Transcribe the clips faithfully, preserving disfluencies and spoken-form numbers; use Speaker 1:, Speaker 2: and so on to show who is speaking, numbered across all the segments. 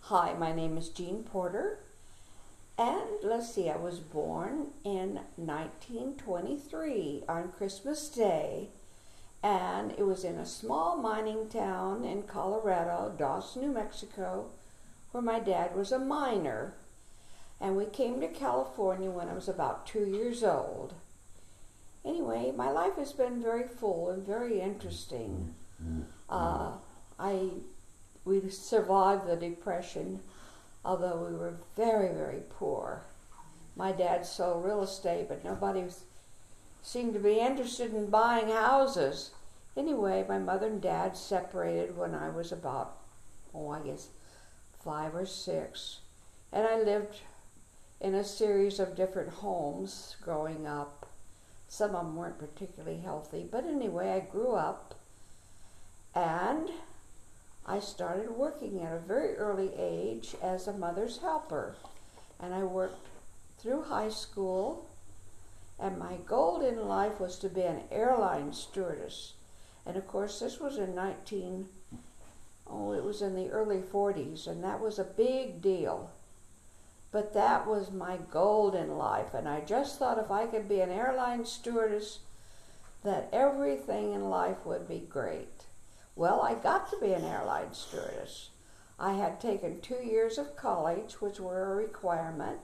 Speaker 1: Hi, my name is Jean Porter, and let's see, I was born in nineteen twenty-three on Christmas Day, and it was in a small mining town in Colorado, Dawson, New Mexico, where my dad was a miner. And we came to California when I was about two years old. Anyway, my life has been very full and very interesting. Uh, I we survived the Depression, although we were very, very poor. My dad sold real estate, but nobody was, seemed to be interested in buying houses. Anyway, my mother and dad separated when I was about, oh, I guess five or six. And I lived in a series of different homes growing up. Some of them weren't particularly healthy, but anyway, I grew up and I started working at a very early age as a mother's helper. And I worked through high school, and my goal in life was to be an airline stewardess. And of course, this was in nineteen, oh, it was in the early forties, and that was a big deal. But that was my goal in life, and I just thought if I could be an airline stewardess, that everything in life would be great. Well, I got to be an airline stewardess. I had taken two years of college, which were a requirement,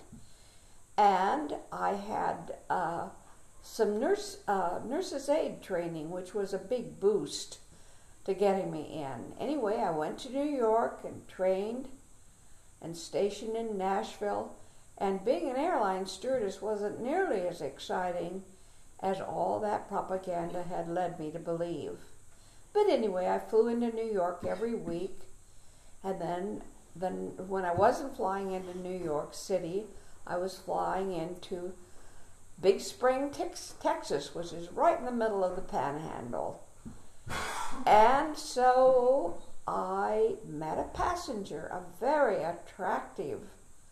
Speaker 1: and I had uh, some nurse uh, nurse's aid training, which was a big boost to getting me in. Anyway, I went to New York and trained and stationed in Nashville, and being an airline stewardess wasn't nearly as exciting as all that propaganda had led me to believe. But anyway, I flew into New York every week, and then, then when I wasn't flying into New York City, I was flying into Big Spring, Texas, which is right in the middle of the Panhandle. And so I met a passenger, a very attractive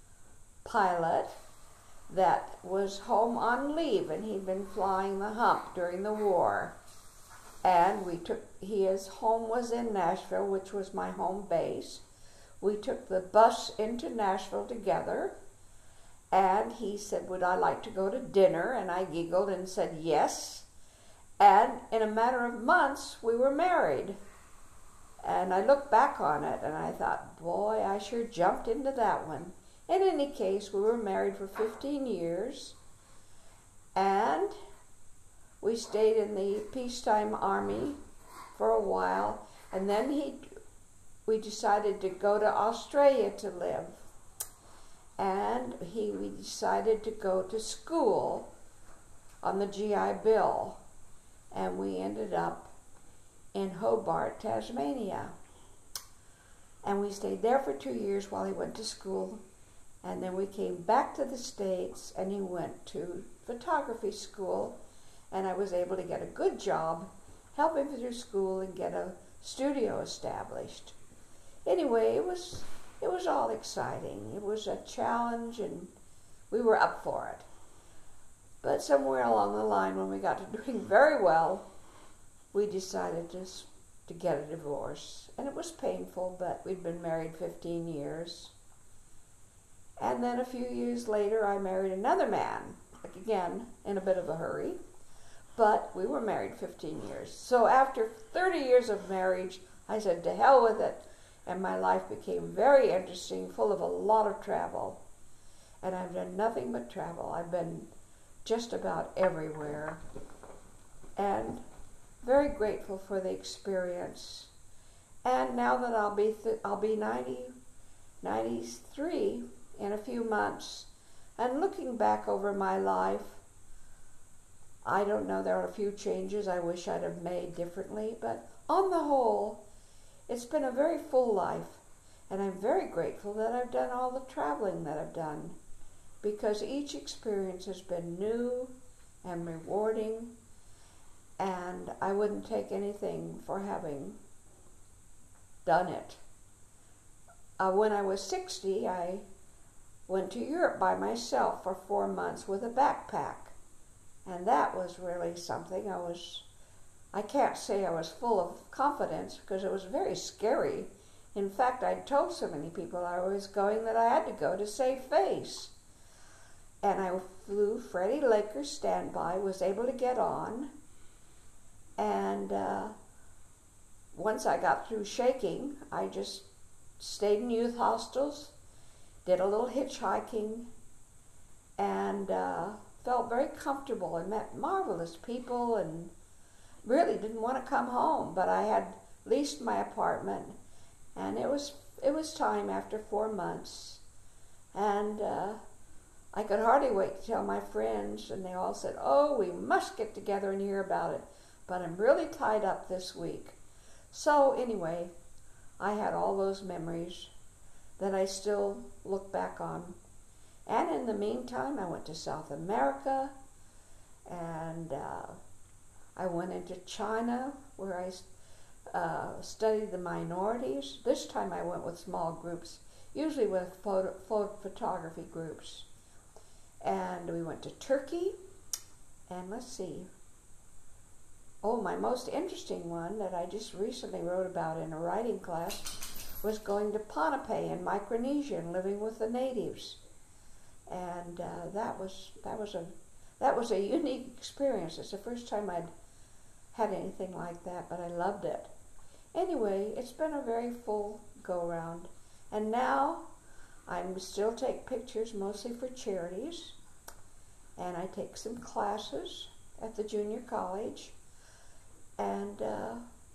Speaker 1: pilot that was home on leave, and he'd been flying the hump during the war. And we took, his home was in Nashville, which was my home base. We took the bus into Nashville together, and he said, would I like to go to dinner? And I giggled and said yes. And in a matter of months, we were married. And I looked back on it, and I thought, boy, I sure jumped into that one. In any case, we were married for fifteen years, and we stayed in the peacetime army for a while, and then he, we decided to go to Australia to live. And he, we decided to go to school on the G I Bill, and we ended up in Hobart, Tasmania. And we stayed there for two years while he went to school, and then we came back to the States, and he went to photography school, and I was able to get a good job, help him through school, and get a studio established. Anyway, it was it was all exciting. It was a challenge, and we were up for it. But somewhere along the line, when we got to doing very well, we decided to to get a divorce, and it was painful. But we'd been married fifteen years, and then a few years later, I married another man, like again in a bit of a hurry. But we were married fifteen years. So after thirty years of marriage, I said, to hell with it. And my life became very interesting, full of a lot of travel. And I've done nothing but travel. I've been just about everywhere. And very grateful for the experience. And now that I'll be, th I'll be ninety, ninety-three in a few months, and looking back over my life, I don't know, there are a few changes I wish I'd have made differently, but on the whole, it's been a very full life, and I'm very grateful that I've done all the traveling that I've done, because each experience has been new and rewarding, and I wouldn't take anything for having done it. Uh, when I was sixty, I went to Europe by myself for four months with a backpack. And that was really something. I was, I can't say I was full of confidence, because it was very scary In fact, I told so many people I was going that I had to go to save face. And I flew Freddie Laker's standby, was able to get on. And uh, once I got through shaking, I just stayed in youth hostels, did a little hitchhiking, and uh, felt very comfortable and met marvelous people, and really didn't want to come home, but I had leased my apartment, and it was it was time after four months, and uh, I could hardly wait to tell my friends, and they all said, "Oh, we must get together and hear about it," but I'm really tied up this week. So anyway, I had all those memories that I still look back on. And in the meantime, I went to South America, and uh, I went into China, where I uh, studied the minorities. This time I went with small groups, usually with photo, photo photography groups. And we went to Turkey, and let's see. Oh, my most interesting one that I just recently wrote about in a writing class was going to Ponape in Micronesia and living with the natives. And uh, that was that was a that was a unique experience. It's the first time I'd had anything like that, but I loved it. Anyway, it's been a very full go-round, and now I still take pictures mostly for charities, and I take some classes at the junior college, and uh,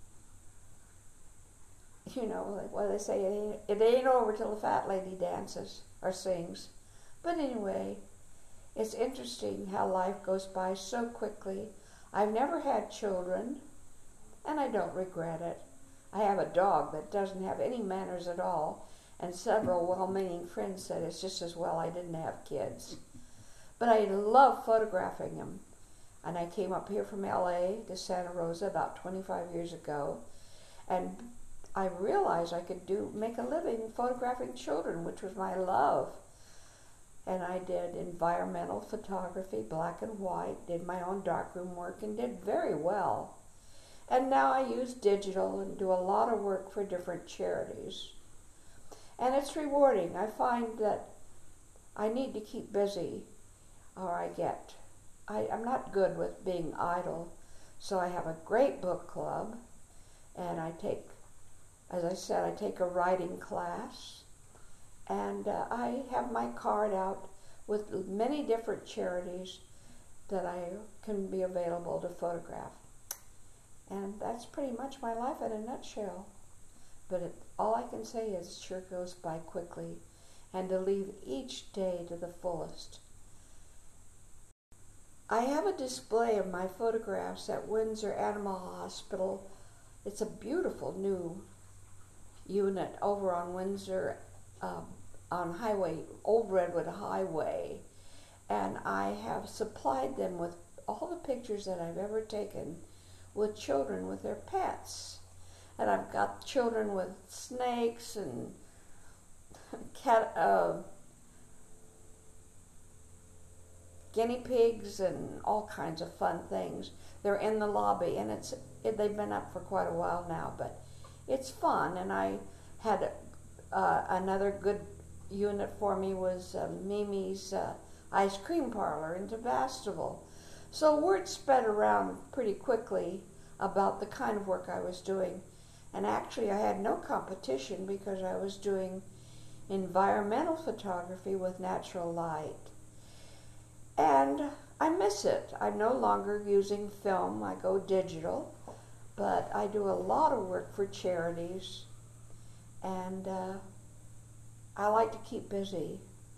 Speaker 1: you know, like what they say, it ain't, it ain't over till the fat lady dances or sings. But anyway, it's interesting how life goes by so quickly. I've never had children, and I don't regret it. I have a dog that doesn't have any manners at all, and several well-meaning friends said it's just as well I didn't have kids. But I love photographing them. And I came up here from L A to Santa Rosa about twenty-five years ago, and I realized I could do make a living photographing children, which was my love. And I did environmental photography, black and white, did my own darkroom work, and did very well. And now I use digital and do a lot of work for different charities. And it's rewarding. I find that I need to keep busy, or I get, I, I'm not good with being idle. So I have a great book club, and I take, as I said, I take a writing class. And uh, I have my card out with many different charities that I can be available to photograph. And that's pretty much my life in a nutshell. But it, all I can say is it sure goes by quickly, and to leave each day to the fullest. I have a display of my photographs at Windsor Animal Hospital. It's a beautiful new unit over on Windsor Um, on Highway, Old Redwood Highway, and I have supplied them with all the pictures that I've ever taken with children with their pets. And I've got children with snakes and cat, uh, guinea pigs and all kinds of fun things. They're in the lobby, and it's it, they've been up for quite a while now, but it's fun. And I had Uh, another good unit for me was uh, Mimi's uh, Ice Cream Parlor in Sebastopol. So word spread around pretty quickly about the kind of work I was doing. And actually I had no competition because I was doing environmental photography with natural light. And I miss it. I'm no longer using film. I go digital. But I do a lot of work for charities. And uh, I like to keep busy.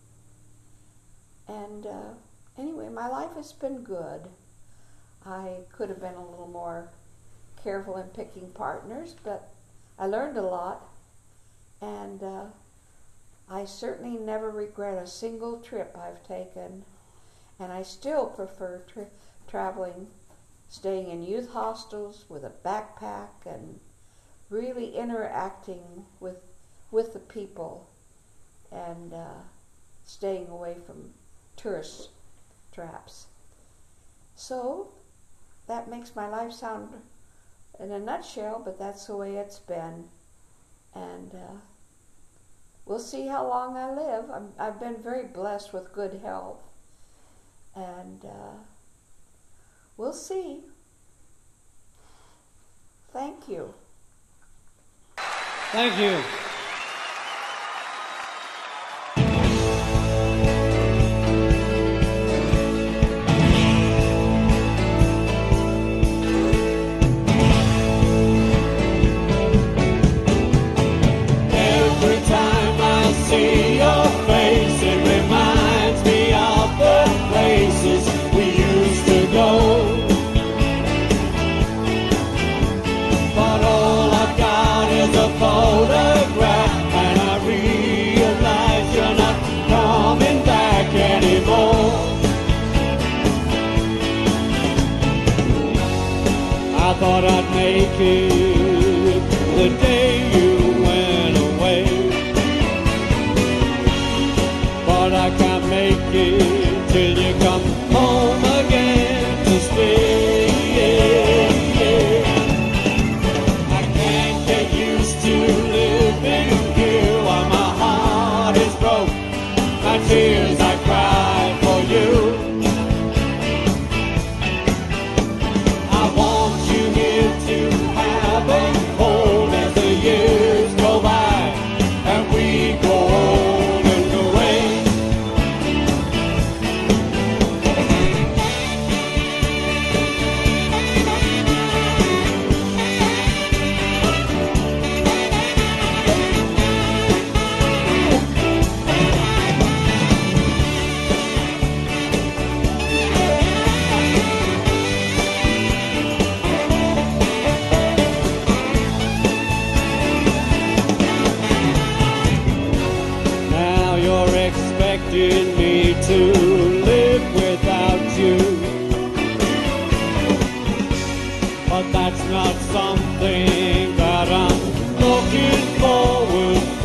Speaker 1: And uh, anyway, my life has been good. I could have been a little more careful in picking partners, but I learned a lot. And uh, I certainly never regret a single trip I've taken. And I still prefer tra traveling, staying in youth hostels with a backpack, and really interacting with with the people, and uh, staying away from tourist traps. So that makes my life sound in a nutshell, but that's the way it's been. And uh, we'll see how long I live. I'm, I've been very blessed with good health. And uh, we'll see. Thank you.
Speaker 2: Thank you.
Speaker 3: Every time I see your face, it reminds me of the places we used to go. But all I've got is a photograph, and I realize you're not coming back anymore. I thought I'd make it the day you went away, but I can't make it till you come home again to stay. I can't get used to living here while my heart is broke, my tears I cry for you. I want you here to have a hold as the years go by and we go old and away. Now you're expecting me to live without you, but that's not something that I'm looking forward